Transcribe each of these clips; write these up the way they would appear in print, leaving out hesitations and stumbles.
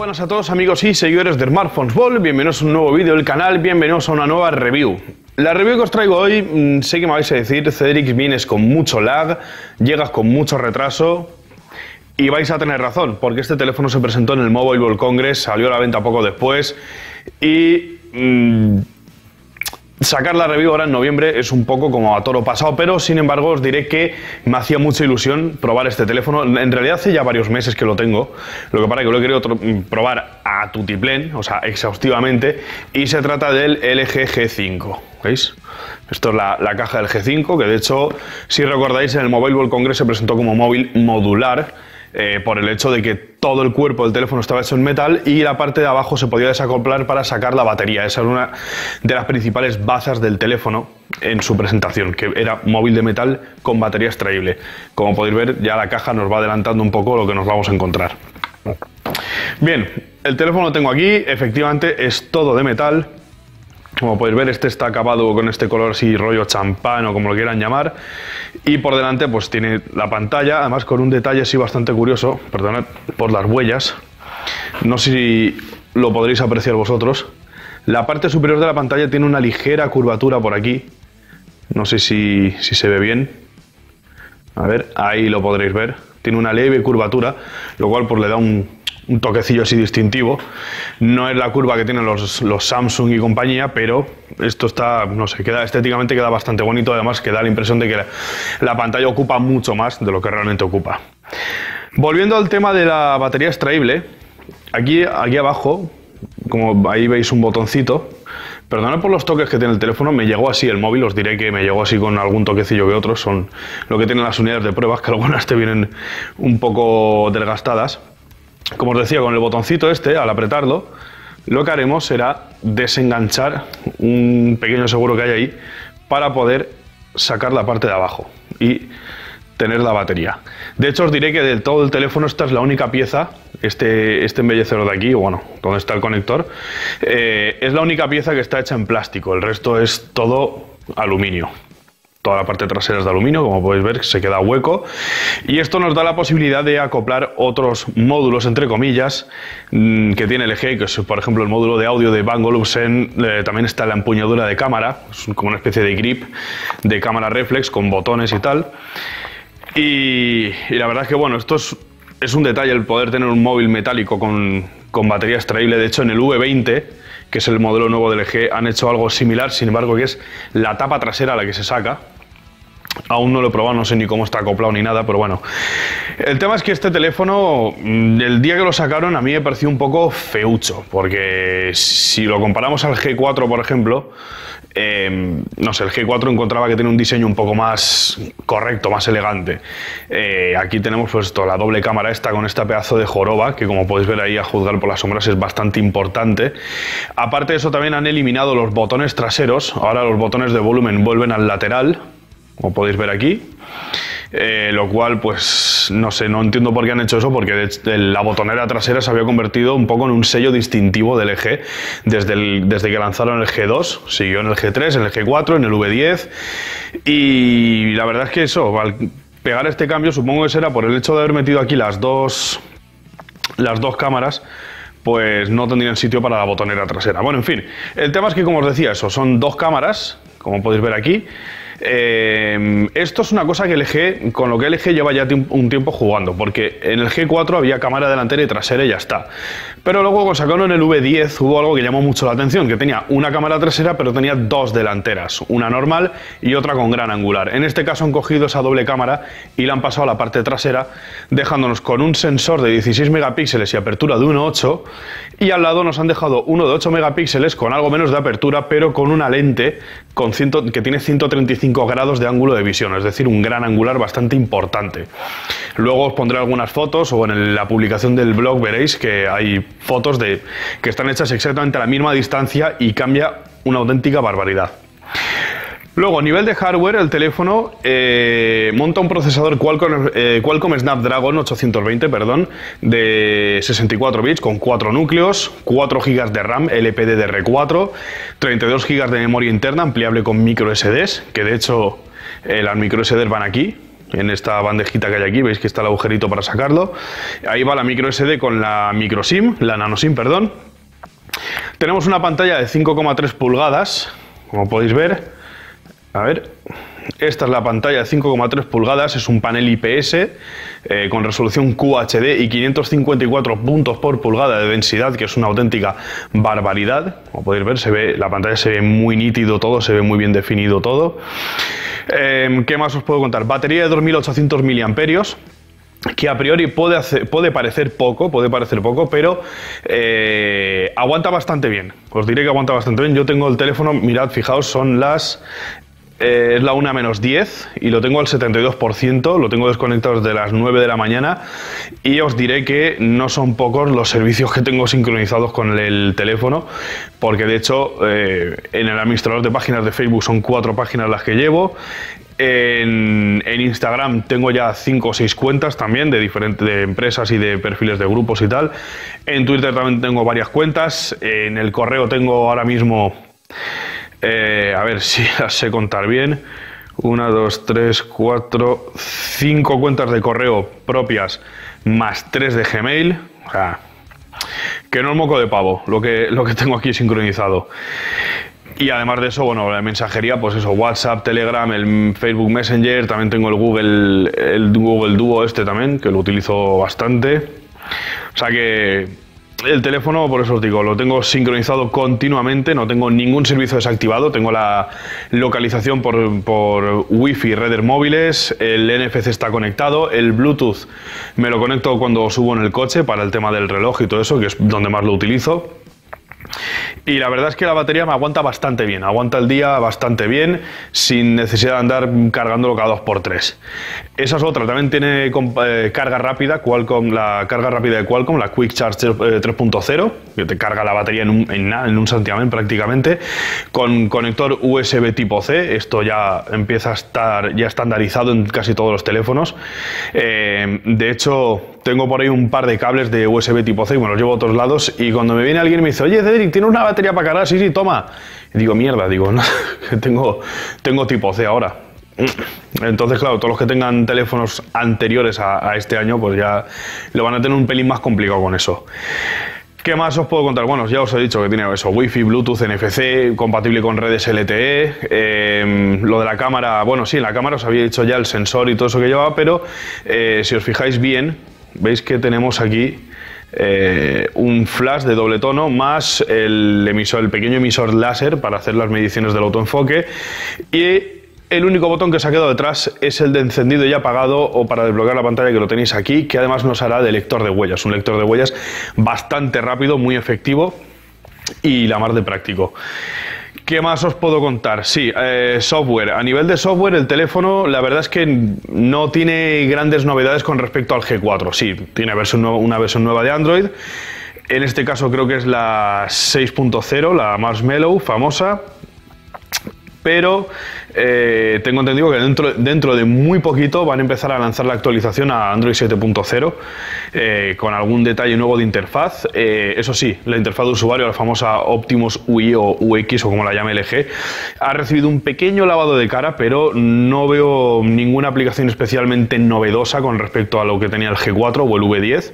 Buenas a todos amigos y seguidores de Smartphones Ball, bienvenidos a un nuevo vídeo del canal, bienvenidos a una nueva review. La review que os traigo hoy, sé que me vais a decir, Cedric, vienes con mucho lag, llegas con mucho retraso y vais a tener razón, porque este teléfono se presentó en el Mobile World Congress, salió a la venta poco después y sacar la review ahora en noviembre es un poco como a toro pasado, pero sin embargo os diré que me hacía mucha ilusión probar este teléfono. En realidad hace ya varios meses que lo tengo, lo que pasa es que lo he querido probar a tutiplén, o sea, exhaustivamente, y se trata del LG G5, ¿veis? Esto es la caja del G5, que de hecho, si recordáis, en el Mobile World Congress se presentó como móvil modular, por el hecho de que todo el cuerpo del teléfono estaba hecho en metal y la parte de abajo se podía desacoplar para sacar la batería. Esa era una de las principales bazas del teléfono en su presentación, que era móvil de metal con batería extraíble. Como podéis ver, ya la caja nos va adelantando un poco lo que nos vamos a encontrar. Bien, el teléfono lo tengo aquí, efectivamente es todo de metal. Como podéis ver, este está acabado con este color así rollo champán o como lo quieran llamar, y por delante pues tiene la pantalla, además con un detalle así bastante curioso, perdonad por las huellas, no sé si lo podréis apreciar vosotros. La parte superior de la pantalla tiene una ligera curvatura por aquí, no sé si se ve bien, a ver, ahí lo podréis ver, tiene una leve curvatura, lo cual pues le da un toquecillo así distintivo. No es la curva que tienen los Samsung y compañía, pero esto está, no sé, estéticamente queda bastante bonito, además que da la impresión de que la pantalla ocupa mucho más de lo que realmente ocupa. Volviendo al tema de la batería extraíble, aquí abajo, como ahí veis un botoncito, perdonad por los toques que tiene el teléfono, me llegó así el móvil, os diré que me llegó así con algún toquecillo que otros, son lo que tienen las unidades de pruebas, que algunas te vienen un poco desgastadas. Como os decía, con el botoncito este, al apretarlo, lo que haremos será desenganchar un pequeño seguro que hay ahí para poder sacar la parte de abajo y tener la batería. De hecho, os diré que del todo el teléfono esta es la única pieza, este embellecedor de aquí, bueno, donde está el conector, es la única pieza que está hecha en plástico, el resto es todo aluminio. Toda la parte trasera es de aluminio, como podéis ver, se queda hueco. Y esto nos da la posibilidad de acoplar otros módulos, entre comillas, que tiene LG, que es, por ejemplo, el módulo de audio de Bang & Olufsen. También está la empuñadura de cámara, es como una especie de grip de cámara reflex con botones y tal. Y la verdad es que, bueno, esto es un detalle el poder tener un móvil metálico con batería extraíble. De hecho, en el V20, que es el modelo nuevo de LG, han hecho algo similar, sin embargo, que es la tapa trasera la que se saca. Aún no lo he probado, no sé ni cómo está acoplado ni nada, pero bueno. El tema es que este teléfono, el día que lo sacaron, a mí me pareció un poco feucho, porque si lo comparamos al G4, por ejemplo, no sé, el G4 encontraba que tiene un diseño un poco más correcto, más elegante. Aquí tenemos pues esto, la doble cámara esta con este pedazo de joroba, que como podéis ver ahí a juzgar por las sombras es bastante importante. Aparte de eso también han eliminado los botones traseros, ahora los botones de volumen vuelven al lateral, como podéis ver aquí, lo cual pues no sé, no entiendo por qué han hecho eso, porque la botonera trasera se había convertido un poco en un sello distintivo del LG desde que lanzaron el G2, siguió en el G3, en el G4, en el V10, y la verdad es que eso, al pegar este cambio supongo que será por el hecho de haber metido aquí las dos cámaras, pues no tendrían sitio para la botonera trasera. Bueno, en fin, el tema es que, como os decía, eso, son dos cámaras, como podéis ver aquí. Esto es una cosa que LG, con lo que LG lleva ya un tiempo jugando, porque en el G4 había cámara delantera y trasera y ya está. Pero luego cuando sacaron el V10 hubo algo que llamó mucho la atención, que tenía una cámara trasera pero tenía dos delanteras, una normal y otra con gran angular. En este caso han cogido esa doble cámara y la han pasado a la parte trasera, dejándonos con un sensor de 16 megapíxeles y apertura de 1.8, y al lado nos han dejado uno de 8 megapíxeles con algo menos de apertura, pero con una lente que tiene 135 grados de ángulo de visión, es decir, un gran angular bastante importante. Luego os pondré algunas fotos, o en la publicación del blog veréis que hay fotos que están hechas exactamente a la misma distancia y cambia una auténtica barbaridad. Luego, a nivel de hardware, el teléfono monta un procesador Qualcomm Snapdragon 820, de 64 bits con 4 núcleos, 4 GB de RAM LPDDR4, 32 GB de memoria interna ampliable con micro SDs, que de hecho las micro SDs van aquí, en esta bandejita que hay aquí, veis que está el agujerito para sacarlo. Ahí va la micro SD con la micro SIM, la nano SIM, perdón. Tenemos una pantalla de 5,3 pulgadas, como podéis ver. A ver, esta es la pantalla de 5,3 pulgadas, es un panel IPS con resolución QHD y 554 puntos por pulgada de densidad, que es una auténtica barbaridad. Como podéis ver, la pantalla se ve muy nítido todo, se ve muy bien definido todo. ¿Qué más os puedo contar? Batería de 2800 miliamperios. Que a priori puede parecer poco, pero aguanta bastante bien. Os diré que aguanta bastante bien. Yo tengo el teléfono, mirad, fijaos, son las... es la 1:10 y lo tengo al 72%, lo tengo desconectado desde las 9 de la mañana y os diré que no son pocos los servicios que tengo sincronizados con el teléfono, porque de hecho en el administrador de páginas de Facebook son 4 páginas las que llevo. En Instagram tengo ya 5 o 6 cuentas también de diferentes empresas y de perfiles de grupos y tal. En Twitter también tengo varias cuentas. En el correo tengo ahora mismo, a ver si las sé contar bien, 1, 2, 3, 4, 5 cuentas de correo propias más 3 de Gmail. O sea, que no es moco de pavo lo que tengo aquí sincronizado. Y además de eso, bueno, la mensajería, pues eso, WhatsApp, Telegram, el Facebook Messenger, también tengo el Google Duo este también, que lo utilizo bastante. O sea que el teléfono, por eso os digo, lo tengo sincronizado continuamente, no tengo ningún servicio desactivado, tengo la localización por Wi-Fi, redes móviles, el NFC está conectado, el Bluetooth me lo conecto cuando subo en el coche para el tema del reloj y todo eso, que es donde más lo utilizo. Y la verdad es que la batería me aguanta bastante bien, aguanta el día bastante bien, sin necesidad de andar cargándolo cada 2×3. Esa es otra, también tiene carga rápida, la carga rápida de Qualcomm, la Quick Charge 3.0, que te carga la batería en un santiamén prácticamente, con conector USB tipo C. Esto ya empieza a estar ya estandarizado en casi todos los teléfonos. De hecho, tengo por ahí un par de cables de USB tipo C y me los llevo a otros lados, y cuando me viene alguien y me dice, oye Cedric, ¿tienes una batería para cargar? Sí, toma. Y digo, mierda, no, tengo tipo C ahora. Entonces, claro, todos los que tengan teléfonos anteriores a este año, pues ya lo van a tener un pelín más complicado con eso. ¿Qué más os puedo contar? Bueno, ya os he dicho que tiene eso, Wi-Fi, Bluetooth, NFC, compatible con redes LTE. Lo de la cámara, bueno, sí, en la cámara os había dicho ya el sensor y todo eso que llevaba, pero si os fijáis bien, veis que tenemos aquí un flash de doble tono más el pequeño emisor láser para hacer las mediciones del autoenfoque, y el único botón que se ha quedado detrás es el de encendido y apagado o para desbloquear la pantalla, que lo tenéis aquí, que además nos hará de lector de huellas, un lector de huellas bastante rápido, muy efectivo y la mar de práctico. ¿Qué más os puedo contar? Sí, software. A nivel de software, el teléfono, la verdad es que no tiene grandes novedades con respecto al G4. Sí, tiene una versión nueva de Android. En este caso creo que es la 6.0, la Marshmallow famosa. Pero tengo entendido que dentro de muy poquito van a empezar a lanzar la actualización a Android 7.0 con algún detalle nuevo de interfaz. Eso sí, la interfaz de usuario, la famosa Optimus UI o UX o como la llame LG, ha recibido un pequeño lavado de cara, pero no veo ninguna aplicación especialmente novedosa con respecto a lo que tenía el G4 o el V10.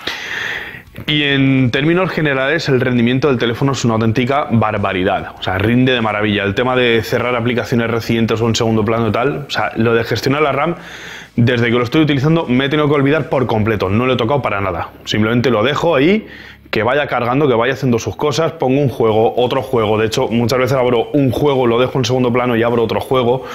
Y en términos generales el rendimiento del teléfono es una auténtica barbaridad, o sea, rinde de maravilla. El tema de cerrar aplicaciones recientes o en segundo plano y tal, o sea, lo de gestionar la RAM, desde que lo estoy utilizando me he tenido que olvidar por completo, no lo he tocado para nada, simplemente lo dejo ahí, que vaya cargando, que vaya haciendo sus cosas, pongo un juego, otro juego, de hecho muchas veces abro un juego, lo dejo en segundo plano y abro otro juego,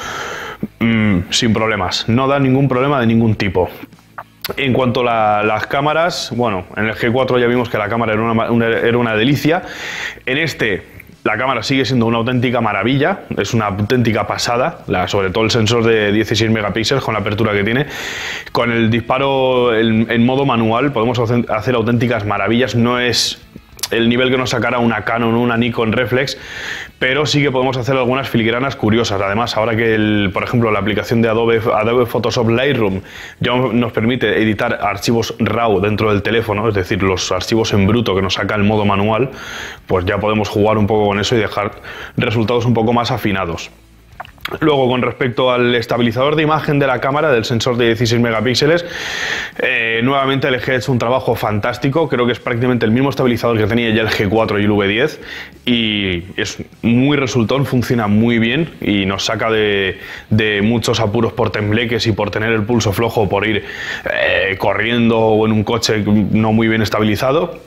sin problemas, no da ningún problema de ningún tipo. En cuanto a las cámaras, bueno, en el G4 ya vimos que la cámara era una delicia. En este, la cámara sigue siendo una auténtica maravilla, es una auténtica pasada, sobre todo el sensor de 16 megapíxeles con la apertura que tiene. Con el disparo en modo manual podemos hacer auténticas maravillas, no es el nivel que nos sacará una Canon o una Nikon Reflex, pero sí que podemos hacer algunas filigranas curiosas. Además, ahora que, por ejemplo, la aplicación de Adobe Photoshop Lightroom ya nos permite editar archivos RAW dentro del teléfono, es decir, los archivos en bruto que nos saca el modo manual, pues ya podemos jugar un poco con eso y dejar resultados un poco más afinados. Luego, con respecto al estabilizador de imagen de la cámara, del sensor de 16 megapíxeles, nuevamente LG ha hecho un trabajo fantástico. Creo que es prácticamente el mismo estabilizador que tenía ya el G4 y el V10 y es muy resultón, funciona muy bien y nos saca de muchos apuros por tembleques y por tener el pulso flojo o por ir corriendo o en un coche no muy bien estabilizado.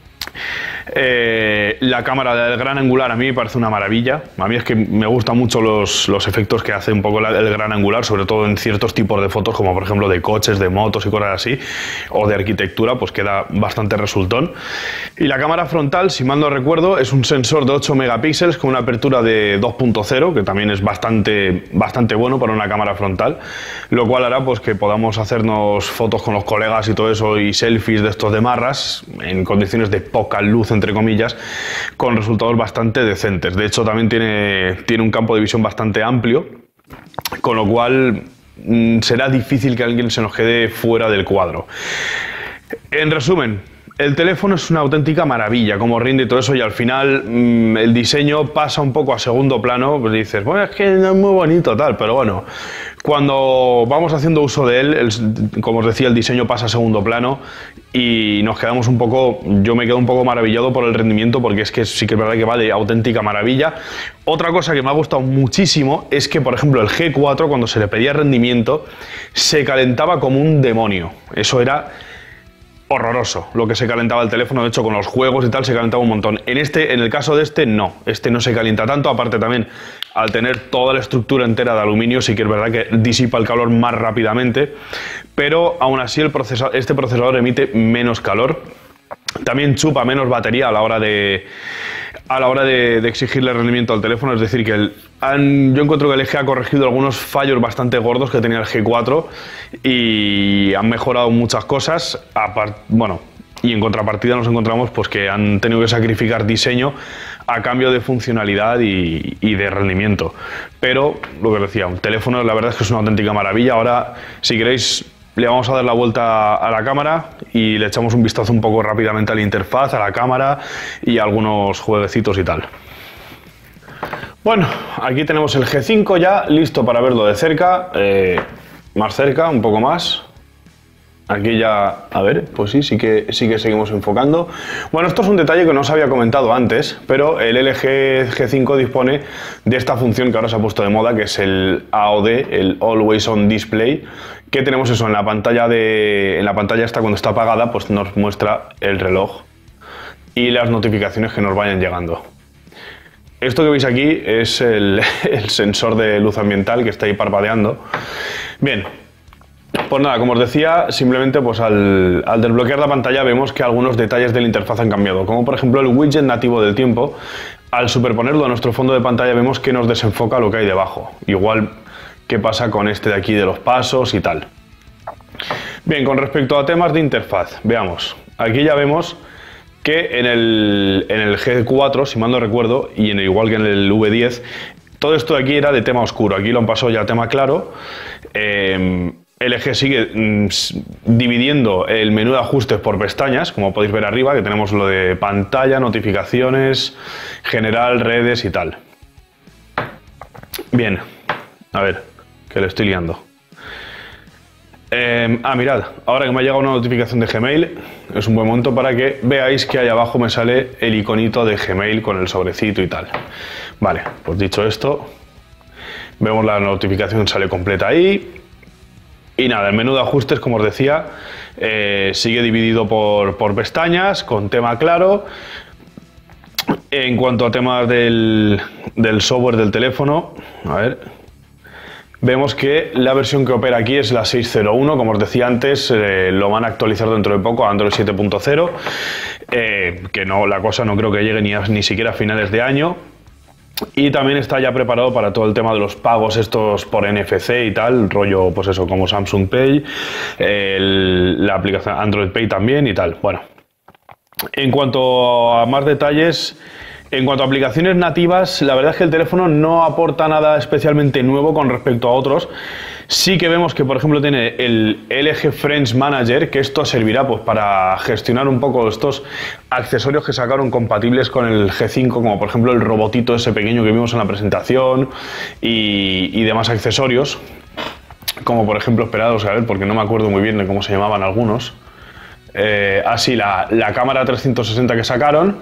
La cámara del gran angular a mí me parece una maravilla. A mí es que me gustan mucho los efectos que hace un poco el gran angular, sobre todo en ciertos tipos de fotos, como por ejemplo de coches, de motos y cosas así, o de arquitectura, pues queda bastante resultón. Y la cámara frontal, si mal no recuerdo, es un sensor de 8 megapíxeles con una apertura de 2.0, que también es bastante bueno para una cámara frontal, lo cual hará pues que podamos hacernos fotos con los colegas y todo eso y selfies de estos de marras en condiciones de poca luz, entre comillas, con resultados bastante decentes. De hecho, también tiene un campo de visión bastante amplio, con lo cual será difícil que alguien se nos quede fuera del cuadro. En resumen, el teléfono es una auténtica maravilla, como rinde y todo eso, y al final el diseño pasa un poco a segundo plano. Pues dices, bueno, es que no es muy bonito tal, pero bueno, cuando vamos haciendo uso de él, como os decía, el diseño pasa a segundo plano y nos quedamos un poco, yo me quedo un poco maravillado por el rendimiento, porque es que sí que es verdad que va de auténtica maravilla. Otra cosa que me ha gustado muchísimo es que, por ejemplo, el G4, cuando se le pedía rendimiento, se calentaba como un demonio. Eso era horroroso lo que se calentaba el teléfono. De hecho, con los juegos y tal se calentaba un montón. En el caso de este no se calienta tanto. Aparte, también al tener toda la estructura entera de aluminio, sí que es verdad que disipa el calor más rápidamente, pero aún así este procesador emite menos calor. También chupa menos batería a la hora de exigirle rendimiento al teléfono. Es decir, que yo encuentro que el LG ha corregido algunos fallos bastante gordos que tenía el G4 y han mejorado muchas cosas. Bueno, y en contrapartida nos encontramos pues que han tenido que sacrificar diseño a cambio de funcionalidad y de rendimiento. Pero lo que decía, un teléfono la verdad es que es una auténtica maravilla. Ahora, si queréis, le vamos a dar la vuelta a la cámara y le echamos un vistazo un poco rápidamente a la interfaz, a la cámara y a algunos jueguecitos y tal. Bueno, aquí tenemos el G5 ya listo para verlo de cerca, más cerca, un poco más. Aquí ya, a ver, pues sí que seguimos enfocando. Bueno, esto es un detalle que no os había comentado antes, pero el LG G5 dispone de esta función que ahora se ha puesto de moda, que es el AOD, el Always On Display, que tenemos eso en la pantalla esta, cuando está apagada, pues nos muestra el reloj y las notificaciones que nos vayan llegando. Esto que veis aquí es el sensor de luz ambiental que está ahí parpadeando. Bien. Pues nada, como os decía, simplemente pues al desbloquear la pantalla vemos que algunos detalles de la interfaz han cambiado, como por ejemplo el widget nativo del tiempo. Al superponerlo a nuestro fondo de pantalla vemos que nos desenfoca lo que hay debajo, igual que pasa con este de aquí de los pasos y tal. Bien, con respecto a temas de interfaz, veamos, aquí ya vemos que en el G4, si mal no recuerdo, y igual que en el V10, todo esto de aquí era de tema oscuro, aquí lo han pasado ya a tema claro. LG sigue dividiendo el menú de ajustes por pestañas, como podéis ver arriba, que tenemos lo de pantalla, notificaciones, general, redes y tal. Bien, a ver, que le estoy liando. Mirad, ahora que me ha llegado una notificación de Gmail, es un buen momento para que veáis que ahí abajo me sale el iconito de Gmail con el sobrecito y tal. Vale, pues dicho esto, vemos la notificación, sale completa ahí. Y nada, el menú de ajustes, como os decía, sigue dividido por pestañas, con tema claro. En cuanto a temas del software del teléfono, a ver, vemos que la versión que opera aquí es la 6.01, como os decía antes, lo van a actualizar dentro de poco a Android 7.0, que no, la cosa no creo que llegue ni siquiera a finales de año. Y también está ya preparado para todo el tema de los pagos estos por NFC y tal, rollo pues eso, como Samsung Pay, la aplicación Android Pay también y tal. Bueno, en cuanto a más detalles, En cuanto a aplicaciones nativas, la verdad es que el teléfono no aporta nada especialmente nuevo con respecto a otros. Sí que vemos que, por ejemplo, tiene el LG Friends Manager, que esto servirá pues para gestionar un poco estos accesorios que sacaron compatibles con el G5, como por ejemplo el robotito ese pequeño que vimos en la presentación y demás accesorios. Como por ejemplo, esperados a ver, porque no me acuerdo muy bien de cómo se llamaban algunos. Así, la cámara 360 que sacaron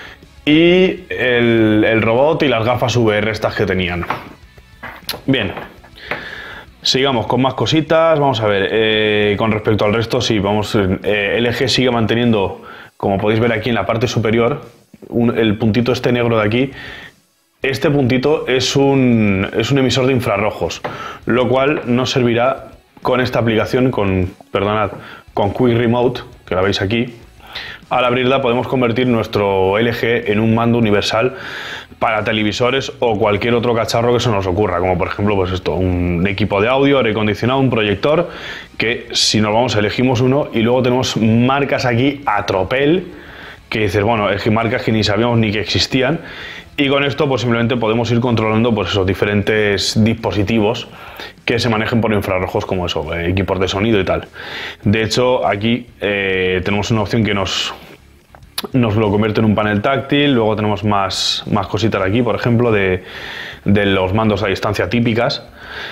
y el robot y las gafas VR estas que tenían. Bien, sigamos con más cositas. Vamos a ver, con respecto al resto, sí, vamos, LG sigue manteniendo, como podéis ver aquí en la parte superior, el puntito este negro de aquí. Este puntito es un emisor de infrarrojos, lo cual nos servirá con esta aplicación, con Quick Remote, que la veis aquí. Al abrirla podemos convertir nuestro LG en un mando universal para televisores o cualquier otro cacharro que se nos ocurra, como por ejemplo pues esto, un equipo de audio, aire acondicionado, un proyector, que si nos vamos elegimos uno y luego tenemos marcas aquí a tropel, que dices, bueno, es que marcas que ni sabíamos ni que existían, y con esto pues simplemente podemos ir controlando pues esos diferentes dispositivos que se manejen por infrarrojos, como eso, equipos de sonido y tal. De hecho, aquí tenemos una opción que nos lo convierte en un panel táctil. Luego tenemos más cositas aquí, por ejemplo, de los mandos a distancia típicas.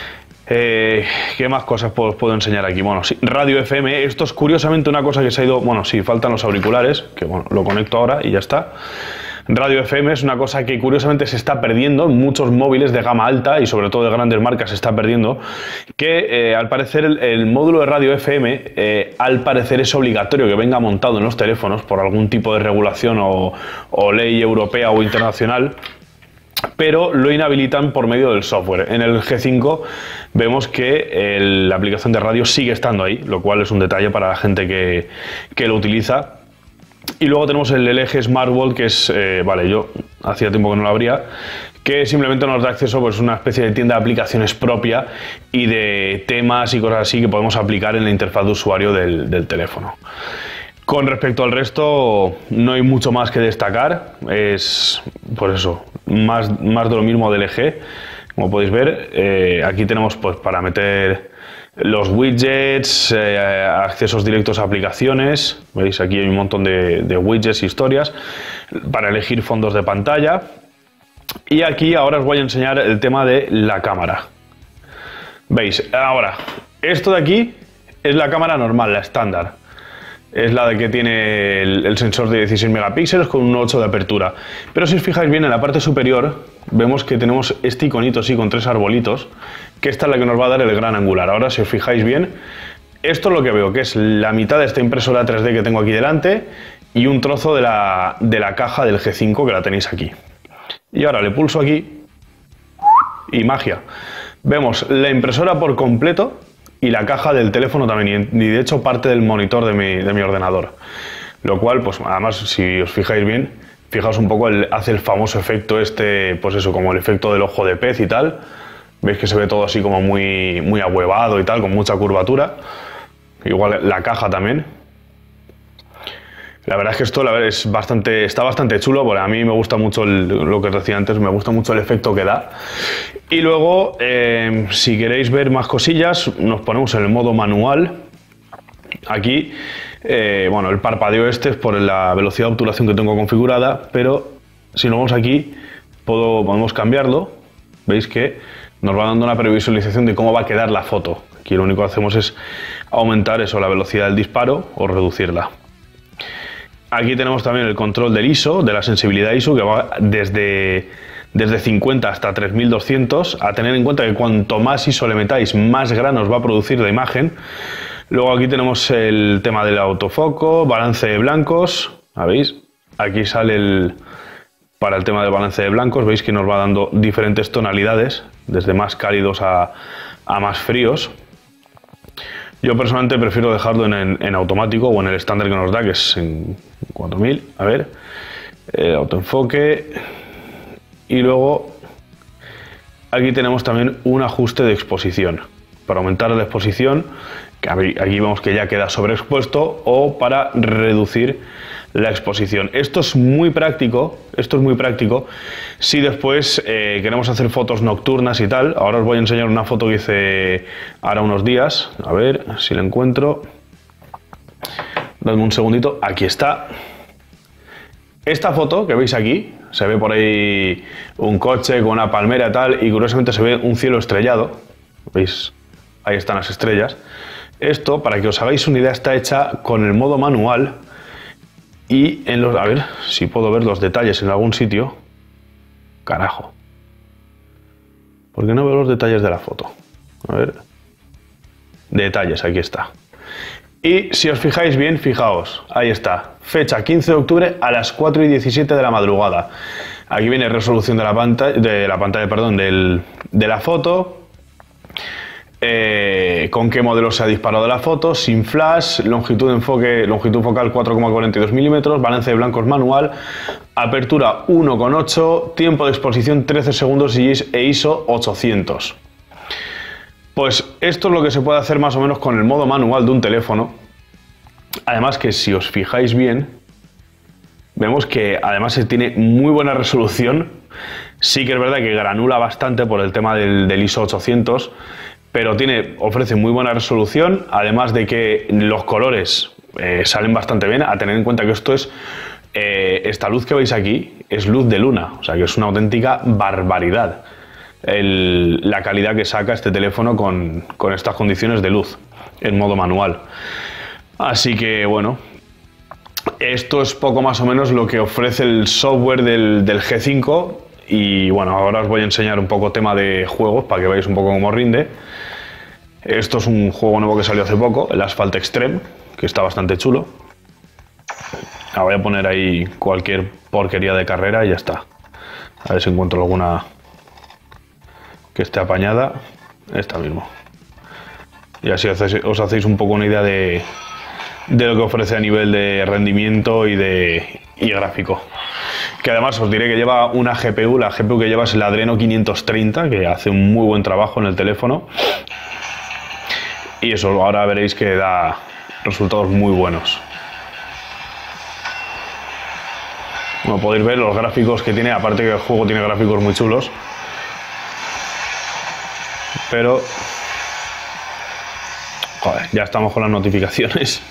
¿Qué más cosas puedo enseñar aquí? Bueno, sí, radio FM. Esto es curiosamente una cosa que se ha ido... Bueno, sí, faltan los auriculares, que bueno, lo conecto ahora y ya está. Radio FM es una cosa que curiosamente se está perdiendo en muchos móviles de gama alta y sobre todo de grandes marcas se está perdiendo, que al parecer el módulo de radio FM al parecer es obligatorio que venga montado en los teléfonos por algún tipo de regulación o ley europea o internacional, pero lo inhabilitan por medio del software. En el G5 vemos que la aplicación de radio sigue estando ahí, lo cual es un detalle para la gente que lo utiliza. Y luego tenemos el LG Smart World, que es, vale, yo hacía tiempo que no lo abría, que simplemente nos da acceso pues, a una especie de tienda de aplicaciones propia y de temas y cosas así que podemos aplicar en la interfaz de usuario del teléfono. Con respecto al resto, no hay mucho más que destacar, es, pues eso, más de lo mismo de LG. Como podéis ver, aquí tenemos pues, para meter los widgets, accesos directos a aplicaciones. Veis, aquí hay un montón de widgets, historias, para elegir fondos de pantalla. Y aquí ahora os voy a enseñar el tema de la cámara. Veis, ahora, esto de aquí es la cámara normal, la estándar. Es la de que tiene el sensor de 16 megapíxeles con un 8 de apertura. Pero si os fijáis bien en la parte superior, vemos que tenemos este iconito así con 3 arbolitos, que esta es la que nos va a dar el gran angular. Ahora, si os fijáis bien, esto es lo que veo, que es la mitad de esta impresora 3D que tengo aquí delante y un trozo de la caja del G5 que la tenéis aquí. Y ahora le pulso aquí y magia. Vemos la impresora por completo y la caja del teléfono también, y de hecho parte del monitor de mi ordenador. Lo cual, pues además, si os fijáis bien, fijaos un poco, hace el famoso efecto este, pues eso, como el efecto del ojo de pez y tal. Veis que se ve todo así como muy ahuevado y tal, con mucha curvatura. Igual la caja también. La verdad es que esto está bastante chulo, porque a mí me gusta mucho lo que os decía antes, me gusta mucho el efecto que da. Y luego, si queréis ver más cosillas, nos ponemos en el modo manual. Aquí, bueno, el parpadeo este es por la velocidad de obturación que tengo configurada, pero si nos vamos aquí, podemos cambiarlo. Veis que nos va dando una previsualización de cómo va a quedar la foto. Aquí lo único que hacemos es aumentar eso, la velocidad del disparo o reducirla. Aquí tenemos también el control del ISO, de la sensibilidad ISO, que va desde 50 hasta 3200, a tener en cuenta que cuanto más ISO le metáis, más granos va a producir la imagen. Luego aquí tenemos el tema del autofoco, balance de blancos, ¿veis? Aquí sale para el tema del balance de blancos, veis que nos va dando diferentes tonalidades, desde más cálidos a más fríos. Yo personalmente prefiero dejarlo en automático o en el estándar que nos da, que es en 4000. A ver, autoenfoque. Y luego aquí tenemos también un ajuste de exposición. Para aumentar la exposición, que aquí vemos que ya queda sobreexpuesto, o para reducir la exposición. Esto es muy práctico si después queremos hacer fotos nocturnas y tal. Ahora os voy a enseñar una foto que hice ahora unos días, a ver si la encuentro. Dadme un segundito, aquí está. Esta foto que veis aquí, se ve por ahí un coche con una palmera y tal, y curiosamente se ve un cielo estrellado. ¿Veis? Ahí están las estrellas. Esto, para que os hagáis una idea, está hecha con el modo manual y en los... A ver si puedo ver los detalles en algún sitio. Carajo. ¿Por qué no veo los detalles de la foto? A ver. Detalles, aquí está. Y si os fijáis bien, fijaos, ahí está. Fecha 15 de octubre a las 4:17 de la madrugada. Aquí viene resolución de la pantalla, perdón, de la foto. Con qué modelo se ha disparado la foto, sin flash, longitud focal 4,42 milímetros, balance de blancos manual, apertura 1,8, tiempo de exposición 13 segundos e ISO 800. Pues esto es lo que se puede hacer más o menos con el modo manual de un teléfono. Además que si os fijáis bien, vemos que además se tiene muy buena resolución. Sí que es verdad que granula bastante por el tema del ISO 800, pero ofrece muy buena resolución, además de que los colores salen bastante bien, a tener en cuenta que esto es, esta luz que veis aquí es luz de luna, o sea que es una auténtica barbaridad la calidad que saca este teléfono con estas condiciones de luz, en modo manual. Así que bueno, esto es poco más o menos lo que ofrece el software del G5. Y bueno, ahora os voy a enseñar un poco tema de juegos para que veáis un poco cómo rinde. Esto es un juego nuevo que salió hace poco, el Asphalt Extreme, que está bastante chulo. Ahora voy a poner ahí cualquier porquería de carrera y ya está. A ver si encuentro alguna que esté apañada. Esta mismo. Y así os hacéis un poco una idea de lo que ofrece a nivel de rendimiento y gráfico. Que además os diré que lleva una GPU, la GPU que lleva es el Adreno 530, que hace un muy buen trabajo en el teléfono. Y eso ahora veréis que da resultados muy buenos. Como podéis ver, los gráficos que tiene, aparte que el juego tiene gráficos muy chulos. Pero... joder, ya estamos con las notificaciones.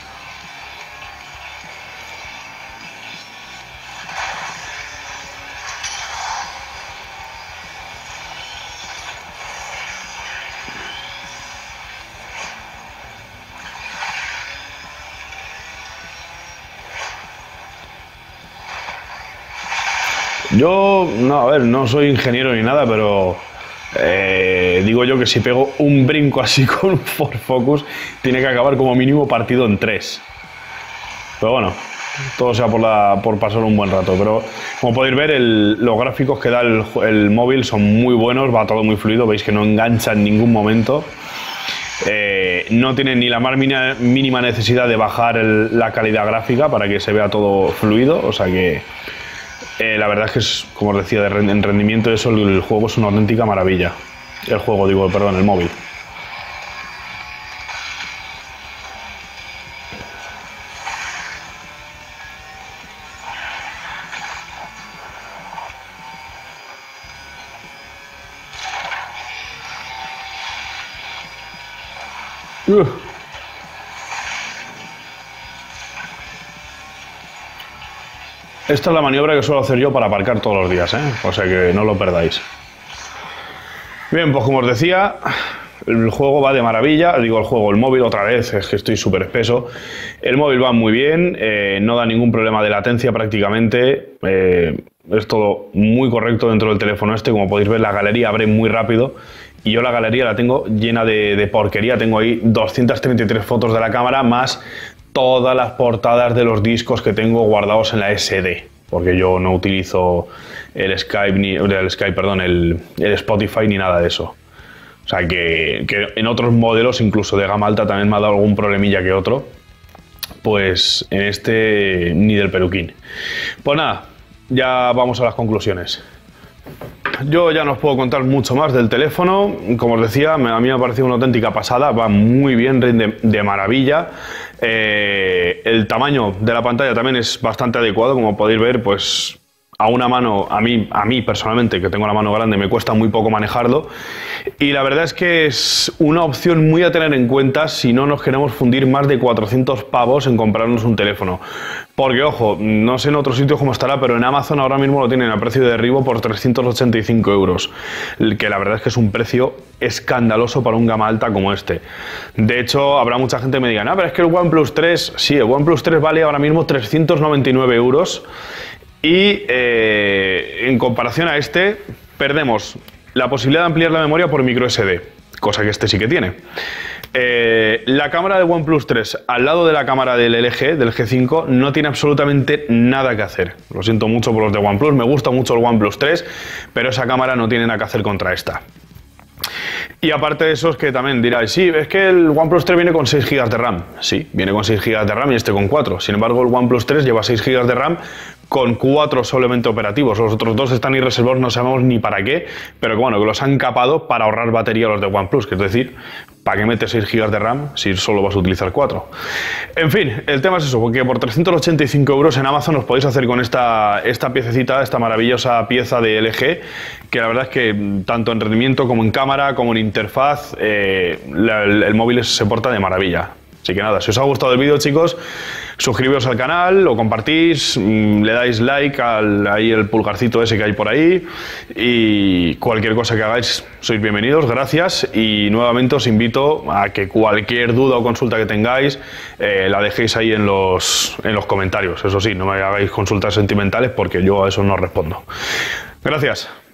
Yo, no, a ver, no soy ingeniero ni nada, pero digo yo que si pego un brinco así con un Ford Focus, tiene que acabar como mínimo partido en 3. Pero bueno, todo sea por pasar un buen rato. Pero como podéis ver, los gráficos que da el móvil son muy buenos, va todo muy fluido, veis que no engancha en ningún momento. No tiene ni la más mínima necesidad de bajar la calidad gráfica para que se vea todo fluido, o sea que... la verdad es que, como os decía, en rendimiento eso, el juego es una auténtica maravilla. El móvil. Esta es la maniobra que suelo hacer yo para aparcar todos los días, ¿eh? O sea que no lo perdáis. Bien, pues como os decía, el juego va de maravilla. El móvil otra vez, es que estoy súper espeso. El móvil va muy bien, no da ningún problema de latencia prácticamente. Es todo muy correcto dentro del teléfono este. Como podéis ver, la galería abre muy rápido. Y yo la galería la tengo llena de porquería. Tengo ahí 233 fotos de la cámara, más todas las portadas de los discos que tengo guardados en la SD, porque yo no utilizo el Spotify ni nada de eso. O sea que en otros modelos, incluso de gama alta, también me ha dado algún problemilla que otro. Pues en este ni del peluquín. Pues nada, ya vamos a las conclusiones. yo ya no os puedo contar mucho más del teléfono. Como os decía, a mí me ha parecido una auténtica pasada, va muy bien, rinde de maravilla. El tamaño de la pantalla también es bastante adecuado, como podéis ver, pues a una mano, a mí personalmente, que tengo la mano grande, me cuesta muy poco manejarlo. Y la verdad es que es una opción muy a tener en cuenta si no nos queremos fundir más de 400 pavos en comprarnos un teléfono. Porque, ojo, no sé en otros sitios cómo estará, pero en Amazon ahora mismo lo tienen a precio de derribo por 385 euros. Que la verdad es que es un precio escandaloso para un gama alta como este. De hecho, habrá mucha gente que me diga, no, pero es que el OnePlus 3, sí, el OnePlus 3 vale ahora mismo 399 euros. Y en comparación a este, perdemos la posibilidad de ampliar la memoria por micro SD, cosa que este sí que tiene. La cámara del OnePlus 3 al lado de la cámara del LG, del G5, no tiene absolutamente nada que hacer. Lo siento mucho por los de OnePlus, me gusta mucho el OnePlus 3, pero esa cámara no tiene nada que hacer contra esta. Y aparte de eso, es que también diráis, sí, es que el OnePlus 3 viene con 6 GB de RAM. Sí, viene con 6 GB de RAM y este con 4. Sin embargo, el OnePlus 3 lleva 6 GB de RAM con 4 solamente operativos. Los otros 2 están irreservados, no sabemos ni para qué, pero que bueno, que los han capado para ahorrar batería a los de OnePlus, que es decir, ¿para qué metes 6 GB de RAM si solo vas a utilizar 4? En fin, el tema es eso, porque por 385 euros en Amazon os podéis hacer con esta piececita, esta maravillosa pieza de LG, que la verdad es que tanto en rendimiento como en cámara, como en interfaz, el móvil se porta de maravilla. Así que nada, si os ha gustado el vídeo, chicos, suscribiros al canal, lo compartís, le dais like ahí el pulgarcito ese que hay por ahí, y cualquier cosa que hagáis sois bienvenidos, gracias, y nuevamente os invito a que cualquier duda o consulta que tengáis la dejéis ahí en los comentarios. Eso sí, no me hagáis consultas sentimentales porque yo a eso no respondo. Gracias.